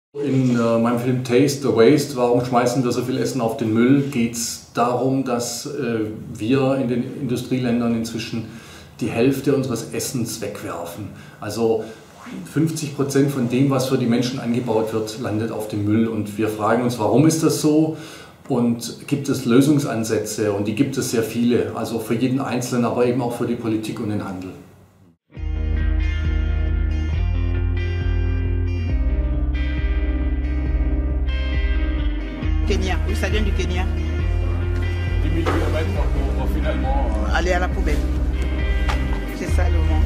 In meinem Film Taste the Waste, warum schmeißen wir so viel Essen auf den Müll, geht es darum, dass wir in den Industrieländern inzwischen die Hälfte unseres Essens wegwerfen. Also 50% von dem, was für die Menschen angebaut wird, landet auf dem Müll. Und wir fragen uns, warum ist das so? Und gibt es Lösungsansätze? Und die gibt es sehr viele, also für jeden Einzelnen, aber eben auch für die Politik und den Handel. Kenya, oui, ça vient du Kenya. 10 000 km pour finalement aller à la poubelle. C'est ça le monde.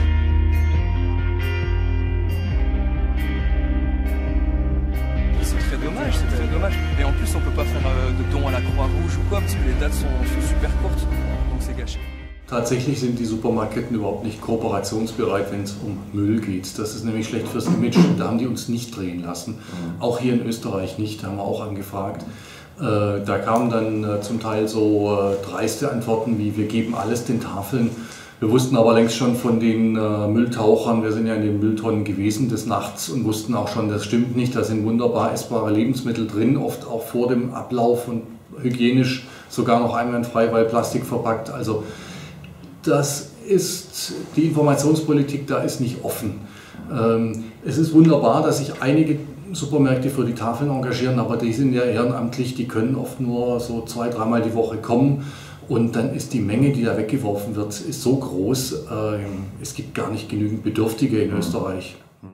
C'est très dommage, c'est très dommage. Et en plus, on peut pas faire de dons à la Croix-Rouge ou quoi, parce que les dates sont super courtes, donc c'est gâché. Tatsächlich sind die Supermarktketten überhaupt nicht kooperationsbereit, wenn es um Müll geht. Das ist nämlich schlecht fürs Image. Da haben die uns nicht drehen lassen. Auch hier in Österreich nicht, haben wir auch angefragt. Da kamen dann zum Teil so dreiste Antworten wie: wir geben alles den Tafeln. Wir wussten aber längst schon von den Mülltauchern, wir sind ja in den Mülltonnen gewesen des Nachts und wussten auch schon, das stimmt nicht. Da sind wunderbar essbare Lebensmittel drin, oft auch vor dem Ablauf und hygienisch sogar noch einwandfrei, weil Plastik verpackt. Also das ist, die Informationspolitik da ist nicht offen. Es ist wunderbar, dass sich einige Supermärkte für die Tafeln engagieren, aber die sind ja ehrenamtlich, die können oft nur so 2-3 Mal die Woche kommen und dann ist die Menge, die da weggeworfen wird, ist so groß, es gibt gar nicht genügend Bedürftige in Österreich.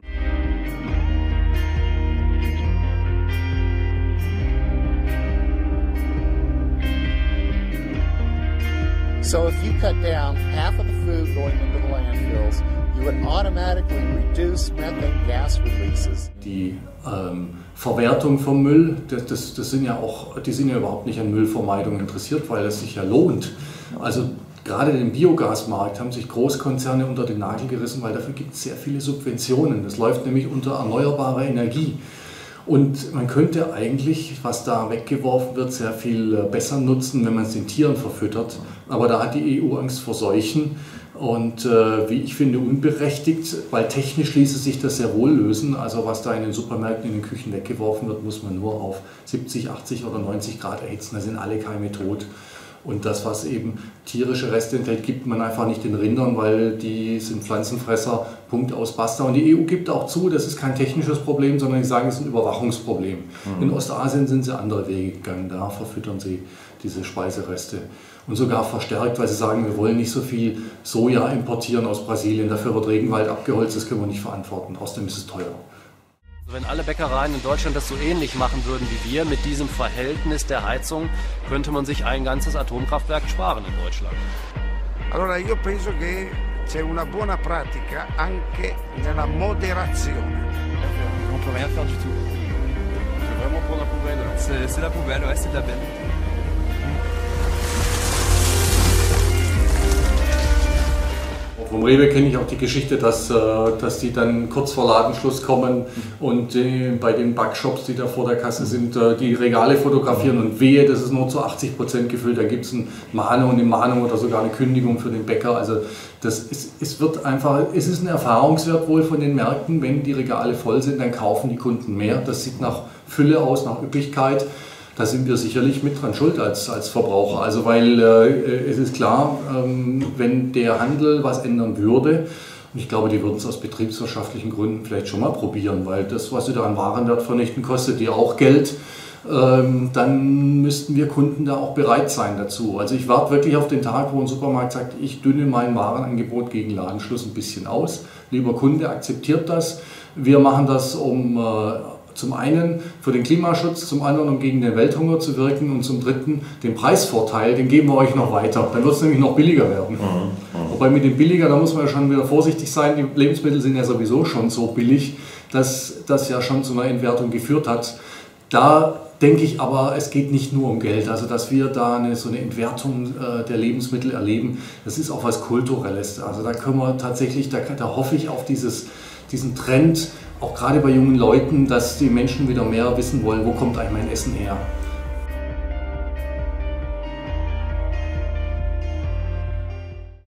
So if you cut down half of the food going into the landfills, you would automatically reduce methane gas releases. Die Verwertung vom Müll, das sind ja auch, die sind ja überhaupt nicht an Müllvermeidung interessiert, weil es sich ja lohnt. Also gerade den Biogasmarkt haben sich Großkonzerne unter den Nagel gerissen, weil dafür gibt es sehr viele Subventionen. Das läuft nämlich unter erneuerbare Energie. Und man könnte eigentlich, was da weggeworfen wird, sehr viel besser nutzen, wenn man es den Tieren verfüttert. Aber da hat die EU Angst vor Seuchen und wie ich finde unberechtigt, weil technisch ließe sich das sehr wohl lösen. Also was da in den Supermärkten, in den Küchen weggeworfen wird, muss man nur auf 70, 80 oder 90 Grad erhitzen. Da sind alle Keime tot. Und das, was eben tierische Reste enthält, gibt man einfach nicht den Rindern, weil die sind Pflanzenfresser, Punkt aus basta. Und die EU gibt auch zu, das ist kein technisches Problem, sondern die sagen, es ist ein Überwachungsproblem. In Ostasien sind sie andere Wege gegangen, da verfüttern sie diese Speisereste. Und sogar verstärkt, weil sie sagen, wir wollen nicht so viel Soja importieren aus Brasilien, dafür wird Regenwald abgeholzt, das können wir nicht verantworten, außerdem ist es teuer. Wenn alle Bäckereien in Deutschland das so ähnlich machen würden wie wir, mit diesem Verhältnis der Heizung, könnte man sich ein ganzes Atomkraftwerk sparen in Deutschland. Allora io penso che c'è una buona pratica anche nella moderazione. On peut rien faire du tout. c'est vraiment pour la poubelle. C'est la poubelle, ouais, c'est de la benne. Vom Rewe kenne ich auch die Geschichte, dass die dann kurz vor Ladenschluss kommen und bei den Backshops, die da vor der Kasse sind, die Regale fotografieren und wehe, das ist nur zu 80% gefüllt. Da gibt es eine Mahnung oder sogar eine Kündigung für den Bäcker. Also es ist ein Erfahrungswert wohl von den Märkten, wenn die Regale voll sind, dann kaufen die Kunden mehr. Das sieht nach Fülle aus, nach Üppigkeit. Da sind wir sicherlich mit dran schuld als Verbraucher. Also weil es ist klar, wenn der Handel was ändern würde, und ich glaube, die würden es aus betriebswirtschaftlichen Gründen vielleicht schon mal probieren, weil das, was sie da an Warenwert vernichten, kostet die auch Geld, dann müssten wir Kunden da auch bereit sein dazu. Also ich warte wirklich auf den Tag, wo ein Supermarkt sagt, ich dünne mein Warenangebot gegen Ladenschluss ein bisschen aus. Lieber Kunde, akzeptiert das. Wir machen das, um zum einen für den Klimaschutz, zum anderen um gegen den Welthunger zu wirken und zum dritten den Preisvorteil, den geben wir euch noch weiter. Dann wird es nämlich noch billiger werden. Wobei mit dem billiger, da muss man ja schon wieder vorsichtig sein, die Lebensmittel sind ja sowieso schon so billig, dass das ja schon zu einer Entwertung geführt hat. Da denke ich aber, es geht nicht nur um Geld, also dass wir da so eine Entwertung der Lebensmittel erleben, das ist auch was Kulturelles. Also da können wir tatsächlich, da hoffe ich auf diesen Trend, auch gerade bei jungen Leuten, dass die Menschen wieder mehr wissen wollen, wo kommt eigentlich mein Essen her.